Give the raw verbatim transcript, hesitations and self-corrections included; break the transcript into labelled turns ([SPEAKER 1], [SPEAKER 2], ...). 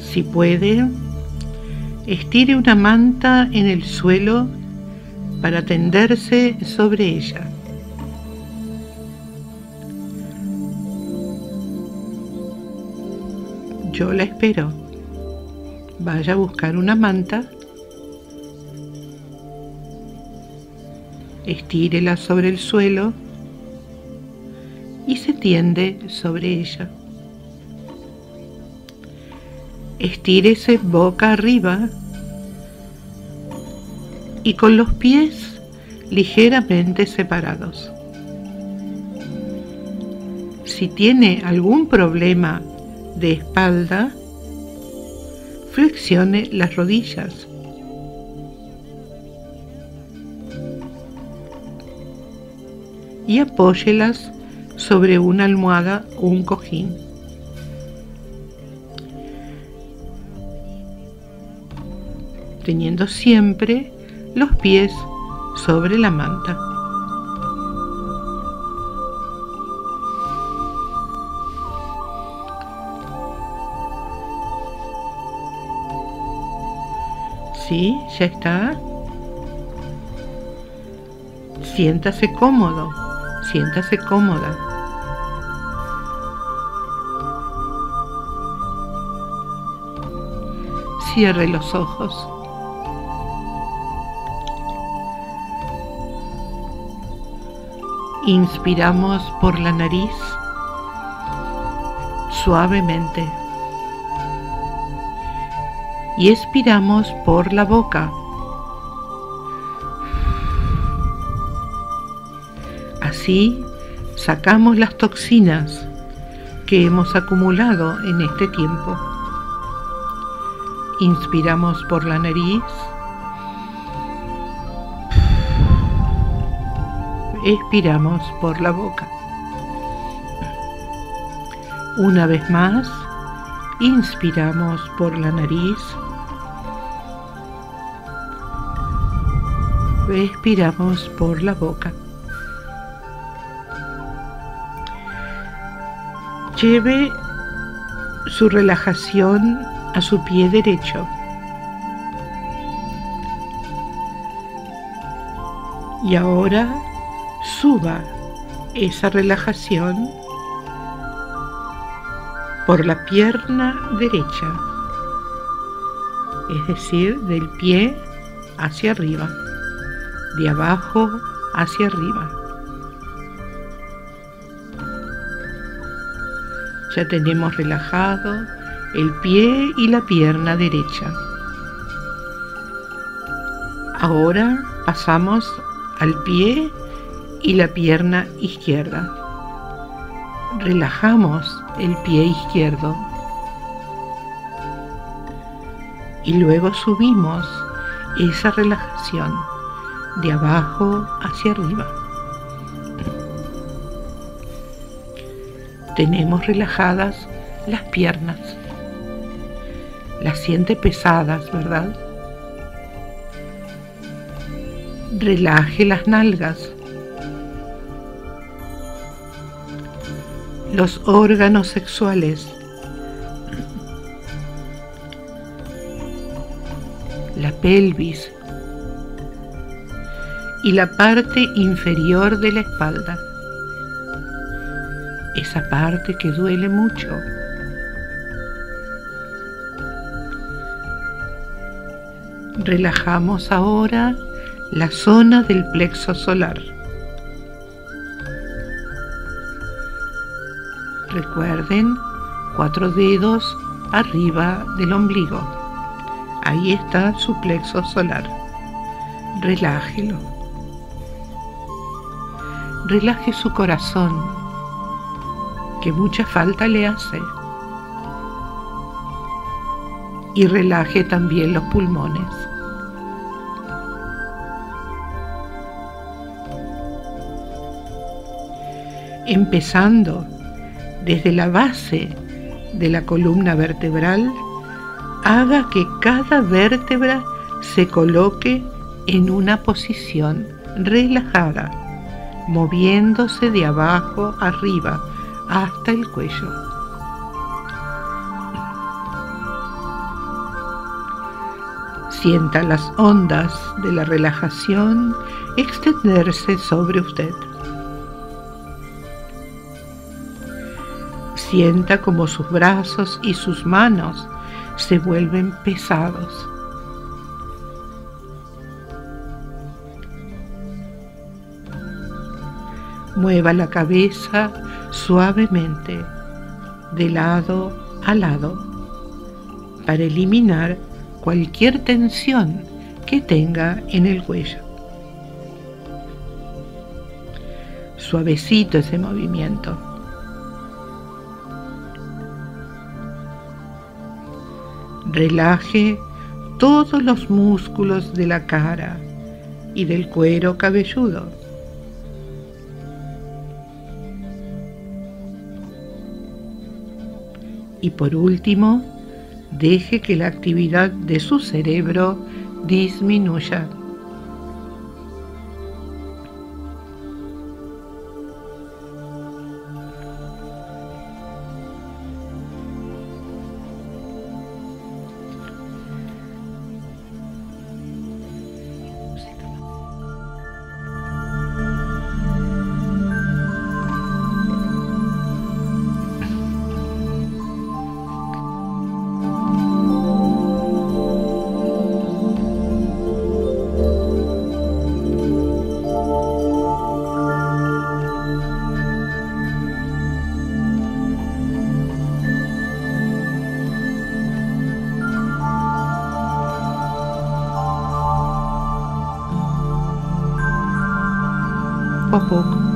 [SPEAKER 1] Si puede, estire una manta en el suelo para tenderse sobre ella. Yo la espero. Vaya a buscar una manta, estírela sobre el suelo y se tiende sobre ella. Estírese boca arriba y con los pies ligeramente separados. Si tiene algún problema de espalda, flexione las rodillas. Y apóyelas sobre una almohada o un cojín. Teniendo siempre los pies sobre la manta. ¿Sí? ¿Ya está? Siéntase cómodo, siéntase cómoda. Cierre los ojos. Inspiramos por la nariz suavemente y expiramos por la boca. Así sacamos las toxinas que hemos acumulado en este tiempo. Inspiramos por la nariz. Expiramos por la boca. Una vez más, inspiramos por la nariz. Expiramos por la boca. Lleve su relajación a su pie derecho. Y ahora suba esa relajación por la pierna derecha, es decir, del pie hacia arriba, de abajo hacia arriba. Ya tenemos relajado el pie y la pierna derecha. Ahora pasamos al pie y la pierna izquierda. Relajamos el pie izquierdo y luego subimos esa relajación de abajo hacia arriba. Tenemos relajadas las piernas. Las siente pesadas, ¿verdad? Relaje las nalgas. Los órganos sexuales. La pelvis. Y la parte inferior de la espalda. Esa parte que duele mucho. Relajamos ahora la zona del plexo solar. Recuerden, cuatro dedos arriba del ombligo. Ahí está su plexo solar. Relájelo. Relaje su corazón, que mucha falta le hace. Y relaje también los pulmones. Empezando desde la base de la columna vertebral, haga que cada vértebra se coloque en una posición relajada, moviéndose de abajo arriba hasta el cuello. Sienta las ondas de la relajación extenderse sobre usted. Sienta como sus brazos y sus manos se vuelven pesados. Mueva la cabeza suavemente de lado a lado para eliminar cualquier tensión que tenga en el cuello. Suavecito ese movimiento. Relaje todos los músculos de la cara y del cuero cabelludo. Y por último, deje que la actividad de su cerebro disminuya. Poco a poco